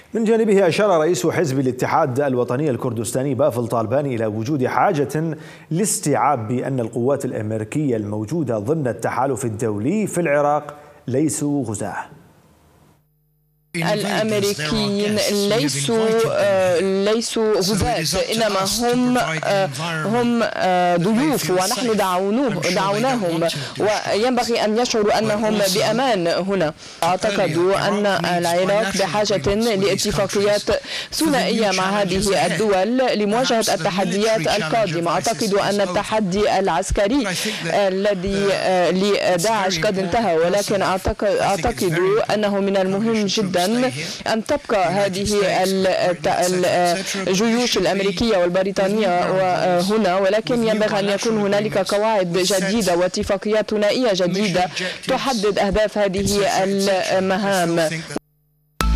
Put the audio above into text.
من جانبه أشار رئيس حزب الاتحاد الوطني الكردستاني بافل طالباني إلى وجود حاجة لاستيعاب بأن القوات الأمريكية الموجودة ضمن التحالف الدولي في العراق ليسوا غزاة. الأمريكيين ليسوا غزاة، إنما هم ضيوف، ونحن دعوناهم، وينبغي أن يشعروا أنهم بأمان هنا. أعتقد أن العراق بحاجة لاتفاقيات ثنائية مع هذه الدول لمواجهة التحديات القادمة. أعتقد أن التحدي العسكري الذي لداعش قد انتهى، ولكن أعتقد أنه من المهم جدا أن تبقى هذه الجيوش الأمريكية والبريطانية هنا، ولكن ينبغي أن يكون هنالك قواعد جديدة واتفاقيات ثنائية جديدة تحدد أهداف هذه المهام.